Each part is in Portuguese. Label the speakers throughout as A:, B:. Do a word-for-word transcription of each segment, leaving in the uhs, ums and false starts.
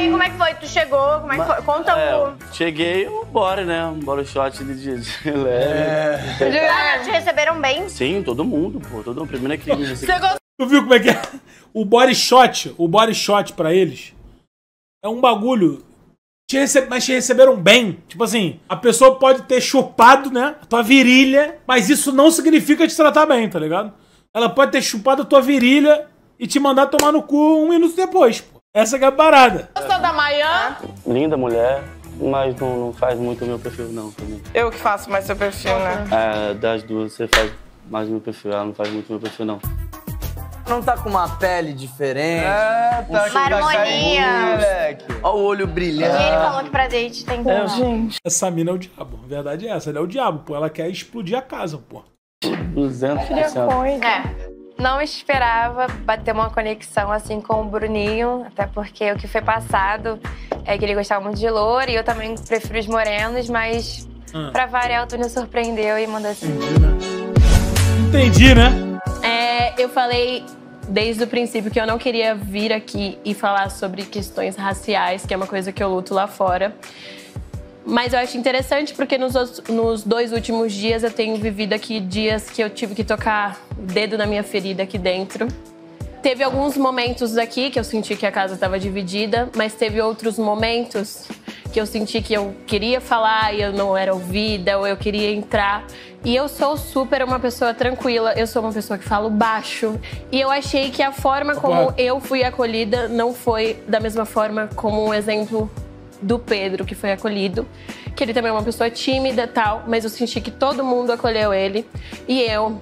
A: aí, como é que foi? Tu chegou, como é que foi? Conta
B: é,
A: o...
B: Cheguei, bora, né? Um bora shot de, de, de leve.
A: É. Ah, te receberam bem?
B: Sim, todo mundo, pô. Todo mundo. Primeiro que me
C: Você gosta...
D: Tu viu como é que é? O body shot, o body shot pra eles é um bagulho... Te receb... Mas te receberam bem. Tipo assim, a pessoa pode ter chupado, né? A tua virilha, mas isso não significa te tratar bem, tá ligado? Ela pode ter chupado a tua virilha e te mandar tomar no cu um minuto depois, pô. Essa que é a parada.
C: Gostou da Mayan?
B: Linda mulher, mas não, não faz muito o meu perfil, não, também.
C: Eu que faço mais seu perfil, né?
B: É, das duas, você faz mais o meu perfil, ela não faz muito o meu perfil, não.
E: Não tá com uma pele diferente?
F: É, tá com uma
A: harmonia.
F: moleque.
E: Olha o olho
A: E
E: brilhando.
A: ele falou que pra date tem que...
C: É, gente.
D: Essa mina é o diabo. A verdade é essa. Ela é o diabo, pô. Ela quer explodir a casa, pô.
B: duzentos por cento.
A: É.
G: Não esperava bater uma conexão assim com o Bruninho, até porque o que foi passado é que ele gostava muito de louro e eu também prefiro os morenos, mas
D: Ah.
G: pra variar o Túnel surpreendeu e mandou assim.
D: Entendi, né? Entendi, né?
H: É, eu falei desde o princípio que eu não queria vir aqui e falar sobre questões raciais, que é uma coisa que eu luto lá fora. Mas eu acho interessante porque nos, nos dois últimos dias eu tenho vivido aqui dias que eu tive que tocar o dedo na minha ferida aqui dentro. Teve alguns momentos aqui que eu senti que a casa estava dividida, mas teve outros momentos que eu senti que eu queria falar e eu não era ouvida, ou eu queria entrar. E eu sou super uma pessoa tranquila, eu sou uma pessoa que falo baixo. E eu achei que a forma como eu fui acolhida não foi da mesma forma como um exemplo do Pedro, que foi acolhido, que ele também é uma pessoa tímida e tal, mas eu senti que todo mundo acolheu ele. E eu,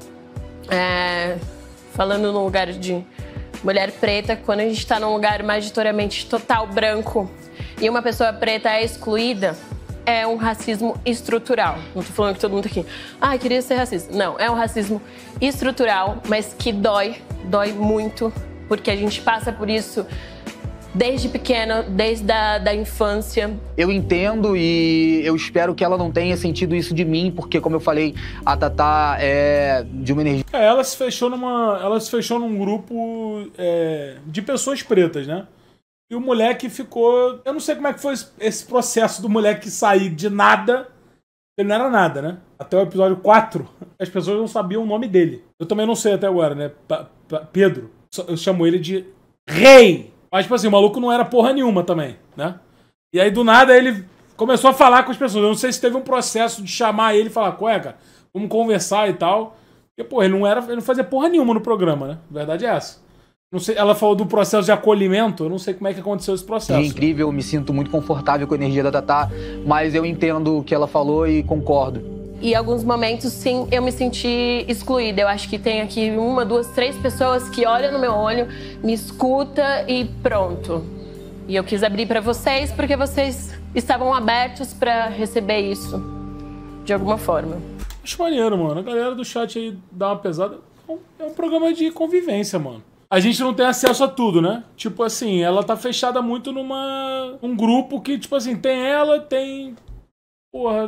H: é, falando no lugar de mulher preta, quando a gente tá num lugar majoritariamente total branco e uma pessoa preta é excluída, é um racismo estrutural. Não tô falando que todo mundo tá aqui, ah, queria ser racista. Não, é um racismo estrutural, mas que dói, dói muito, porque a gente passa por isso desde pequena, desde a da infância.
E: Eu entendo e eu espero que ela não tenha sentido isso de mim, porque, como eu falei, a Tatá é de uma energia...
D: É, ela se fechou numa... Ela se fechou num grupo é, de pessoas pretas, né? E o moleque ficou... Eu não sei como é que foi esse processo do moleque sair de nada. Ele não era nada, né? Até o episódio quatro, as pessoas não sabiam o nome dele. Eu também não sei até agora, né? Pa- Pa- Pedro. Eu chamo ele de Rei. Mas, tipo assim, o maluco não era porra nenhuma também, né? E aí, do nada, ele começou a falar com as pessoas. Eu não sei se teve um processo de chamar ele e falar, ué, cara, vamos conversar e tal. Porque, pô, ele não, era, ele não fazia porra nenhuma no programa, né? A verdade é essa. Não sei, ela falou do processo de acolhimento, eu não sei como é que aconteceu esse processo.
E: É incrível, eu me sinto muito confortável com a energia da Tatá, mas eu entendo o que ela falou e concordo.
H: E em alguns momentos, sim, eu me senti excluída. Eu acho que tem aqui uma, duas, três pessoas que olham no meu olho, me escuta e pronto. E eu quis abrir pra vocês porque vocês estavam abertos pra receber isso de alguma forma.
D: Acho maneiro, mano. A galera do chat aí dá uma pesada. É um programa de convivência, mano. A gente não tem acesso a tudo, né? Tipo assim, ela tá fechada muito numa... um grupo que, tipo assim, tem ela, tem... Porra...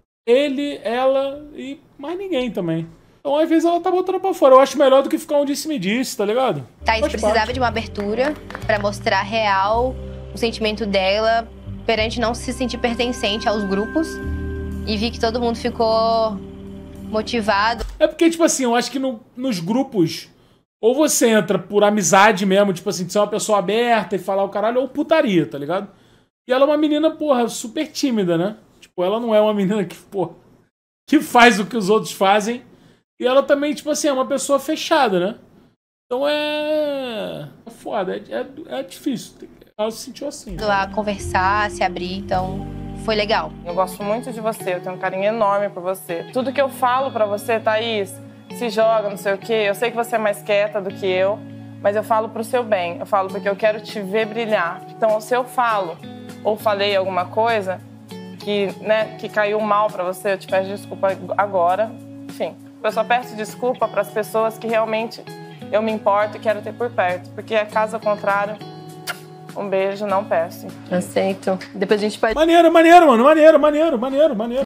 D: Ele, ela e mais ninguém também. Então, às vezes, ela tá botando pra fora. Eu acho melhor do que ficar um disse-me-disse, tá ligado?
I: Thaís
D: Faz
I: precisava
D: parte.
I: de uma abertura pra mostrar real o sentimento dela perante não se sentir pertencente aos grupos. E vi que todo mundo ficou motivado.
D: É porque, tipo assim, eu acho que no- nos grupos, ou você entra por amizade mesmo, tipo assim, de ser uma pessoa aberta e falar o caralho, ou putaria, tá ligado? E ela é uma menina, porra, super tímida, né? Tipo, ela não é uma menina que, pô, que faz o que os outros fazem. E ela também, tipo assim, é uma pessoa fechada, né? Então é... É foda, é, é, é difícil. Ela se sentiu assim.
I: A conversar, se abrir, então foi legal.
C: Eu gosto muito de você, eu tenho um carinho enorme por você. Tudo que eu falo pra você, Thaís, se joga, não sei o quê. Eu sei que você é mais quieta do que eu, mas eu falo pro seu bem. Eu falo porque eu quero te ver brilhar. Então, se eu falo ou falei alguma coisa... que, né, que caiu mal pra você, eu te peço desculpa agora. Enfim, eu só peço desculpa pras pessoas que realmente eu me importo e quero ter por perto. Porque, caso contrário, um beijo, não peço.
H: Aceito. Depois a gente pode...
D: Maneiro, maneiro, mano. Maneiro, maneiro, maneiro, maneiro.